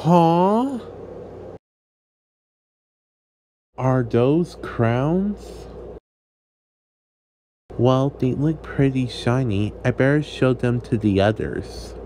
Huh? Are those crowns? Well, they look pretty shiny. I better show them to the others.